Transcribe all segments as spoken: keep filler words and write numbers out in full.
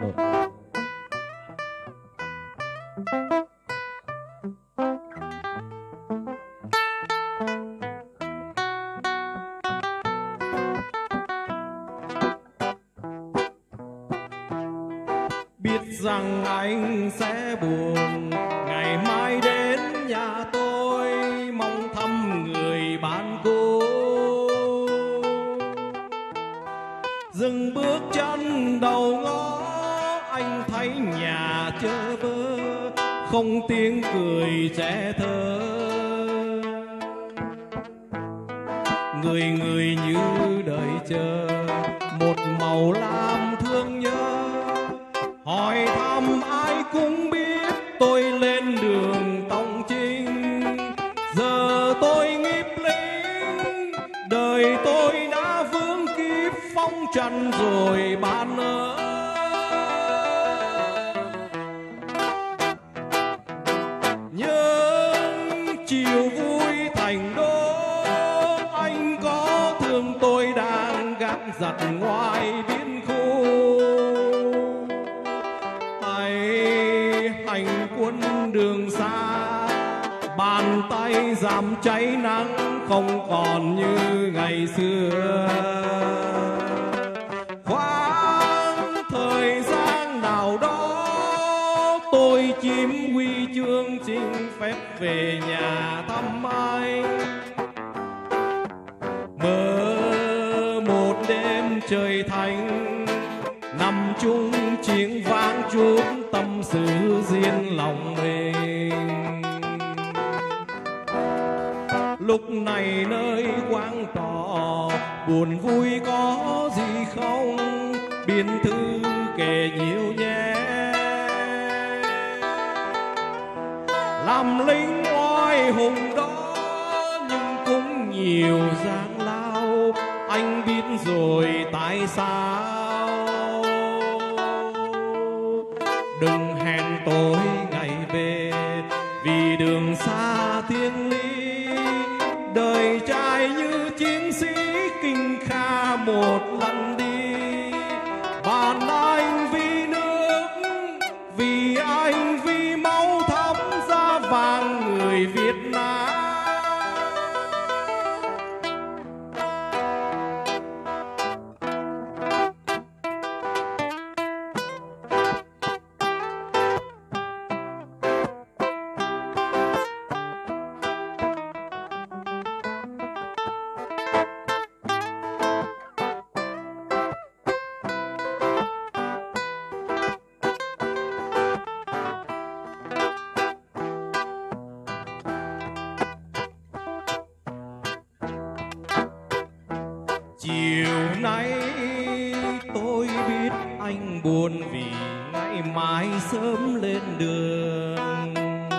Biết rằng anh sẽ buồn ngày mai đến nhà tôi mong thăm người bạn cũ. Dừng bước chân đầu ngõ anh thấy nhà chơ vơ không tiếng cười trẻ thơ. Người người như đợi chờ một màu lam thương nhớ. Hỏi thăm ai cũng biết tôi lên đường tòng chinh. Giờ tôi nghiệp lính, đời tôi đã vướng kiếp phong trần rồi bạn ơi. Nhưng chiều vui thành đô, anh có thương tôi đang gác giặt ngoài biên khu. Hành quân đường xa, bàn tay giảm cháy nắng không còn như ngày xưa. Khoảng thời gian nào đó tôi chiếm huy chương xin phép về nhà thăm anh. Mơ một đêm trời thanh, nằm chung chiếng vang chút tâm sự riêng lòng mình. Lúc này nơi quán trọ buồn vui có gì không, biên thư kể nhiều nhé. Làm lính oai hùng đó nhưng cũng nhiều gian lao, anh biết rồi tại sao. Đừng hẹn tôi ngày về vì đường xa thiên lý. Đời trai như chiến sĩ kinh kha một lần đi. Bạn anh vì nước, vì anh vì máu thấm da vàng người Việt Nam. Chiều nay tôi biết anh buồn vì ngày mai sớm lên đường.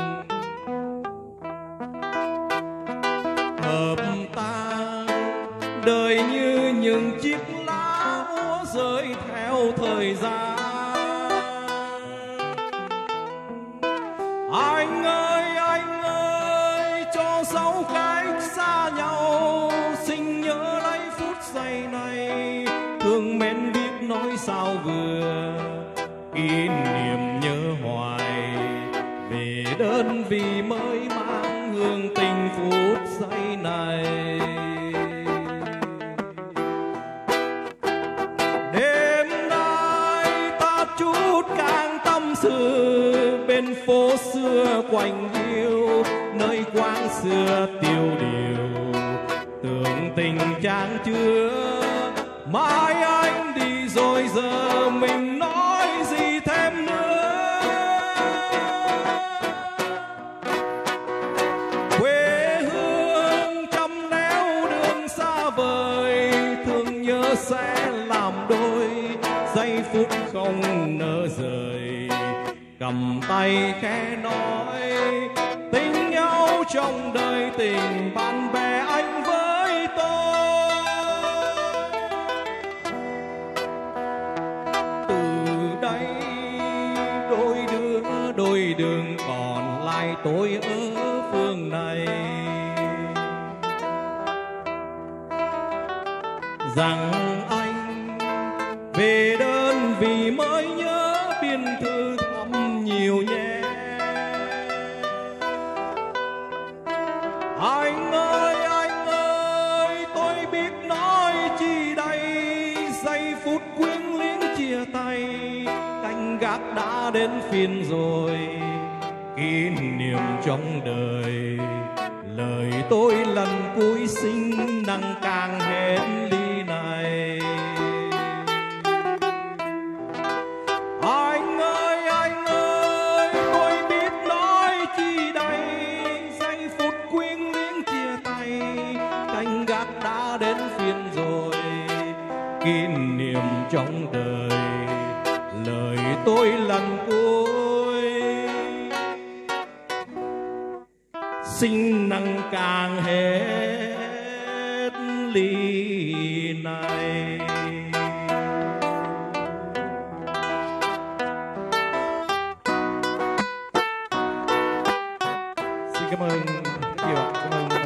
Hợp tan đời như những chiếc lá úa rơi theo thời gian. Anh ơi anh ơi cho dấu cách xa nhau, xin nhớ lấy phút giây này thương mến biết nói sao vừa. Kỷ niệm nhớ hoài về đơn vị mới mang hương tình phút giây này. Đêm nay ta chút càng tâm sự bên phố xưa quạnh hiu, nơi quán xưa tiêu điều tưởng tình chàng chưa. Mai anh đi rồi giờ mình nói gì thêm nữa. Quê hương trăm nẻo đường xa vời, thương nhớ sẽ làm đôi giây phút không nỡ rời. Cầm tay khẽ nói tình nhau trong đời, tình bạn bè anh với tôi. Từ đây đôi đứa đôi đường còn lại tôi ở phương này. Rằng anh về đơn vị mới nhớ thư thăm nhiều nhé. Anh ơi anh ơi, tôi biết nói chi đây, giây phút quyến luyến chia tay, canh gác đã đến phiên rồi, kỷ niệm trong đời. Lời tôi lần cuối xin nặng càng hết ly này. Anh ơi anh ơi, tôi biết nói chi đây, giây phút quyến luyến chia tay, canh gác đã đến phiên rồi, kỷ niệm trong đời. Lời tôi lần cuối xin nặng càng hết ly này. Xin cảm ơn rất nhiều ạ. Cảm ơn